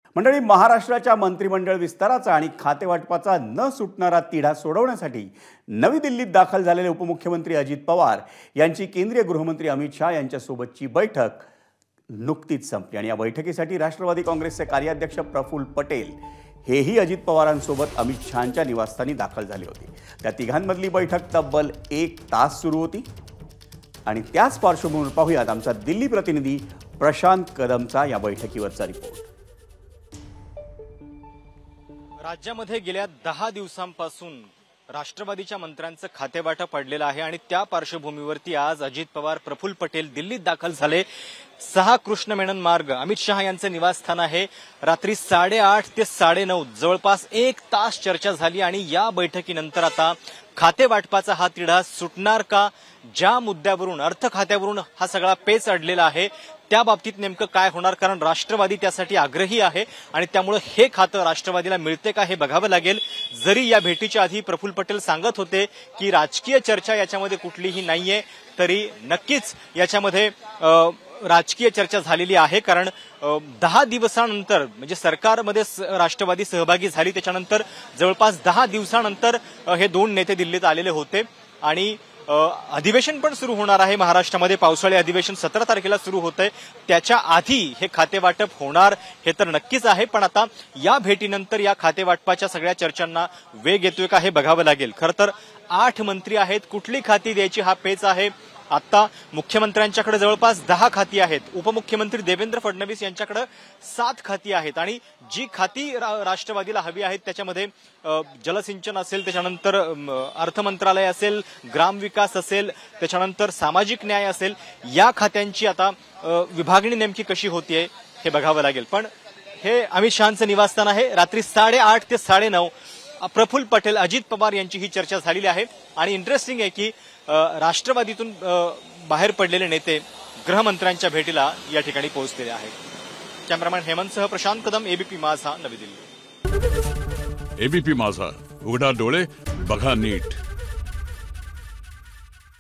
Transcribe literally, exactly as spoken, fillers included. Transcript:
मंडळी, महाराष्ट्राच्या मंत्रिमंडळ विस्ताराचा आणि खातेवाटपाचा न सुटणारा तिढा सोडवण्यासाठी नवी दिल्लीत दाखल झालेले उपमुख्यमंत्री अजित पवार यांची केंद्रीय गृहमंत्री अमित शाह यांच्यासोबतची बैठक नुकतीच संपली आणि या बैठकीसाठी राष्ट्रवादी काँग्रेसचे कार्याध्यक्ष प्रफुल्ल पटेल हेही अजित पवारांसोबत अमित शहांच्या निवासस्थानी दाखल झाले होते। त्या तिघांमधली बैठक तब्बल एक तास सुरू होती आणि त्याच पार्श्वभूमीवर पाहूयात आमचा दिल्ली प्रतिनिधी प्रशांत कदमचा या बैठकीवरचा रिपोर्ट। राज्यामध्ये गेल्या दहा दिवसांपासून राष्ट्रवादीच्या मंत्र्यांचं खातेवाटप पडलेलं आहे आणि त्या पार्श्वभूमीवरती आज अजित पवार, प्रफुल्ल पटेल दिल्लीत दाखल झाले। सहा कृष्ण मेनन मार्ग अमित शहा यांचं निवासस्थान आहे। रात्री साडेआठ ते साडेनऊ जवळपास एक तास चर्चा झाली आणि या बैठकीनंतर आता खातेवाटपाचा हा तिढा सुटणार का, ज्या मुद्द्यावरून अर्थ खात्यावरून हा सगळा पेच अडलेला आहे त्या बाबतीत नेमकं काय होणार, कारण राष्ट्रवादी त्यासाठी आग्रही आहे आणि त्यामुळे हे खातं राष्ट्रवादीला मिळते का हे बघावं लागेल। जरी या भेटीच्या आधी प्रफुल्ल पटेल सांगत होते की राजकीय चर्चा याच्यामध्ये कुठलीही नाहीये, तरी नक्कीच याच्यामध्ये राजकीय चर्चा झालेली आहे, कारण दहा दिवसानंतर म्हणजे सरकारमध्ये राष्ट्रवादी सहभागी झाली त्याच्यानंतर जवळपास दहा दिवसानंतर हे दोन नेते दिल्लीत आलेले होते आणि अधिवेशन पण सुरू होणार आहे। महाराष्ट्रामध्ये पावसाळी अधिवेशन सतरा तारखेला सुरू होतंय, त्याच्या आधी हे खातेवाटप होणार हे तर नक्कीच आहे, पण आता या भेटीनंतर या खातेवाटपाच्या सगळ्या चर्चांना वेग येतोय का हे बघावं लागेल। खरं तर आठ मंत्री आहेत, कुठली खाती द्यायची हा पेच आहे। आता मुख्यमंत्र्यांच्याकडे जवळपास दहा खाती आहेत, उपमुख्यमंत्री देवेंद्र फडणवीस यांच्याकडे सात खाती आहेत आणि जी खाती राष्ट्रवादीला हवी आहेत त्याच्यामध्ये जलसिंचन असेल, त्याच्यानंतर अर्थ मंत्रालय असेल, ग्रामविकास असेल, त्याच्यानंतर सामाजिक न्याय असेल, या खात्यांची आता विभागणी नेमकी कशी होतीये हे बघावं लागेल। पण हे अमित शहांचं निवासस्थान आहे। रात्री साडेआठ ते साडेनऊ प्रफुल्ल पटेल, अजित पवार यांची ही चर्चा झालेली आहे आणि इंटरेस्टिंग आहे की राष्ट्रवादीतून बाहेर पडलेले नेते गृहमंत्र्यांच्या भेटीला या ठिकाणी पोहोचलेले आहेत। कॅमेरामॅन हेमंतसह प्रशांत कदम, एबीपी माझा, नवी दिल्ली। एबीपी माझा, उघडा डोळे बघा नीट।